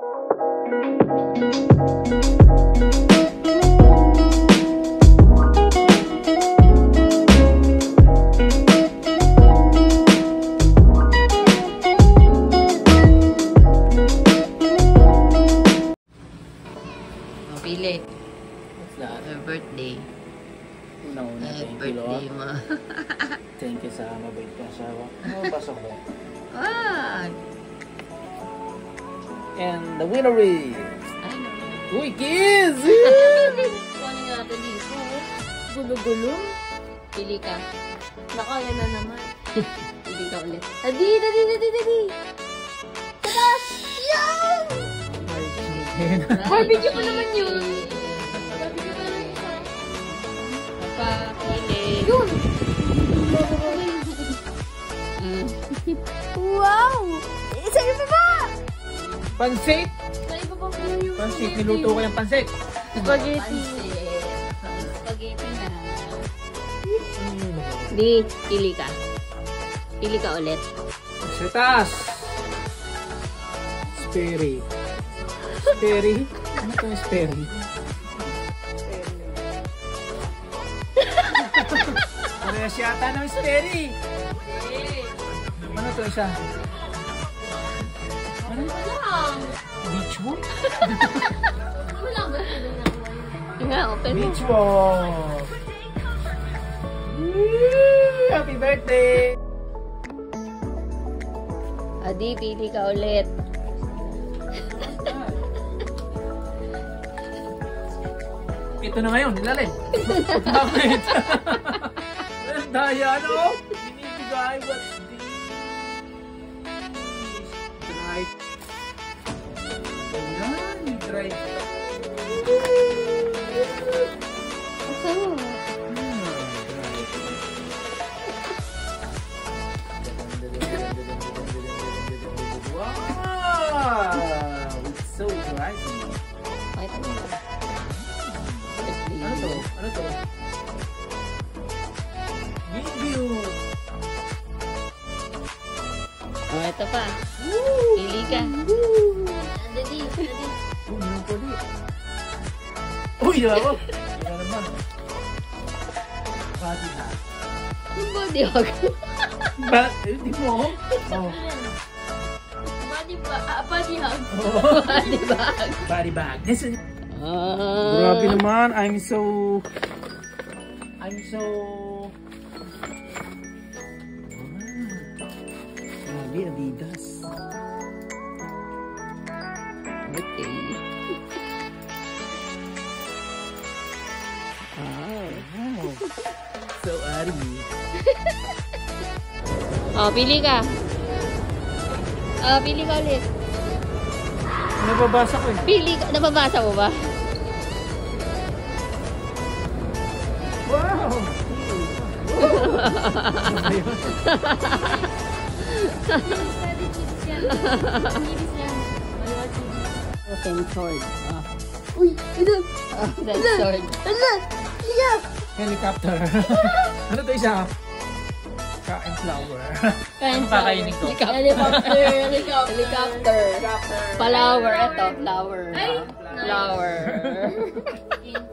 Pili. Happy birthday. Una-una, thank you, Lord. Thank you sa mabait ka asawa. Pasok mo. And the winner is... Uy, kiss! Ano nga natin dito? Gulo-gulo. Pili ka. Nakaya na naman. Pili ka ulit. Dadi! Tatas! Yan! Barbecue pa naman yun. Barbecue pa naman isa. Pili. Yun! Wow! Isa iba ba? Pansit! Sa iba pa po yung... Pansit, niluto ko yung pansit. Spaghetti. Spaghetti na. Di, pili ka. Pili ka ulit. Setas! Sperry. Sperry? Ano ito yung sperry? Parehas yata ng sperry. Ano ito isa? Ano? Beach walk? Wala ba? Nga, open mo. Beach walk! Happy birthday! Adi, pili ka ulit. Ito na ngayon, ilalim. Bakit? Ang daya, no? Binibigay, what's this? Drive. Ayan, drive. Saan? Wow! It's so drivey. Ay, ito na. Ano to? Ano to? Video! Oh, ito pa. Pili ka. Dadi. Uy, meron pa di. Uy, diba mo? Diba naman? Body hack. Yung body hug. Di mo? Oh. Body hug. Body bag. Body bag. This is... Ah. Grabe naman. I'm so... Grabe, Adidas. Okay. Wow. So, Ari. Oh, pili ka. Oh, pili ka ulit. Nababasa ko eh. Pili ka. Nababasa mo ba? Wow! Open sword. Oh. Uy! Ito! Red sword. Ito! Yeah! Helicopter. Ano to isa? Kain flower. Kain Kakainin ko. Helicopter. Helicopter! Helicopter. Flower. Ito. Flower. Ay! Flower.